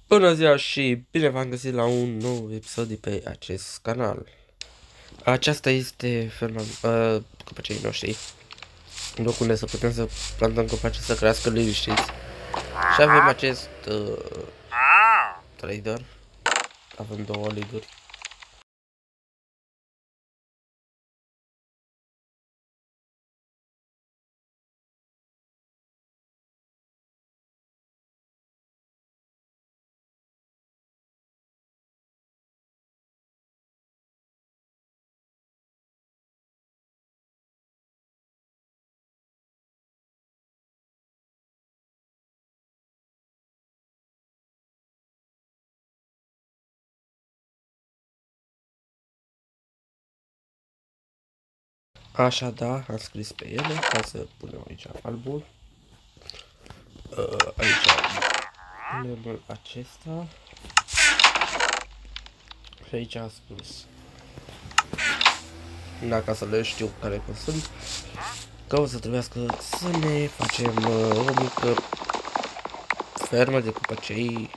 Bună ziua și bine v-am găsit la un nou episod de pe acest canal. Aceasta este ferma copacii noștri. Un loc unde să putem să plantăm copaci să crească liniștiți. Și avem acest trader. Avem două lead-uri. Așadar, am scris pe ele ca să punem aici albul. Aici punem acesta. Și aici am spus. Dacă să le știu care sunt. Că o să trebuiască să ne facem o mică fermă de copacei.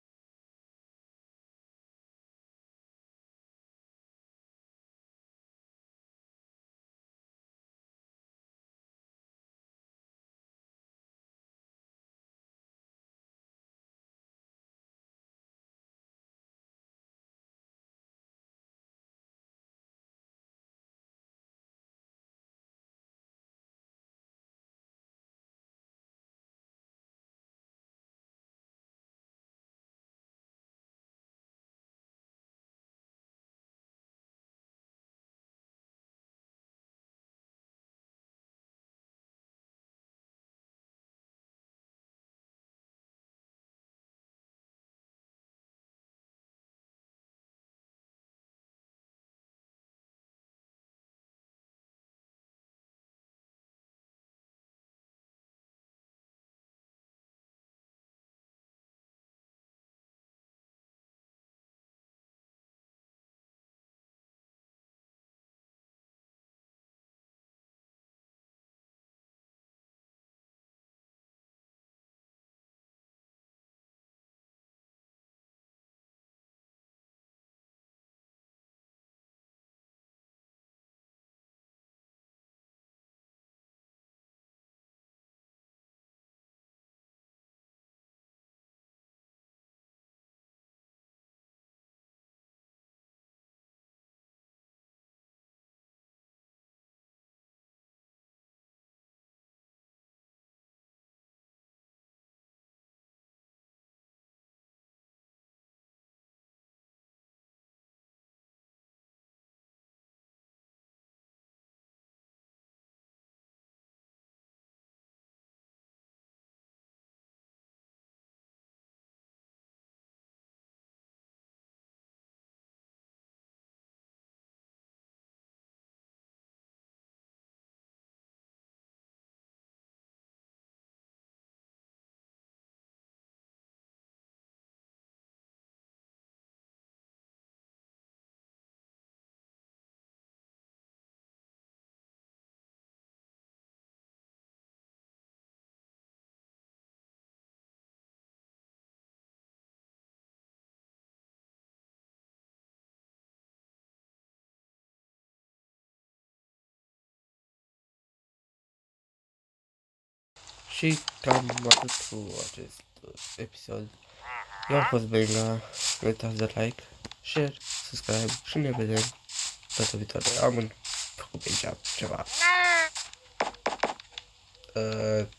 Și cam atât cu acest episod. Eu am fost Benga, nu uitați de like, share, subscribe și ne vedem data viitoare. Am făcut pe aici ceva.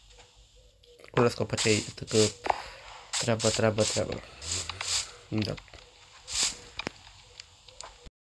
Curăț copacei, că treabă. Da.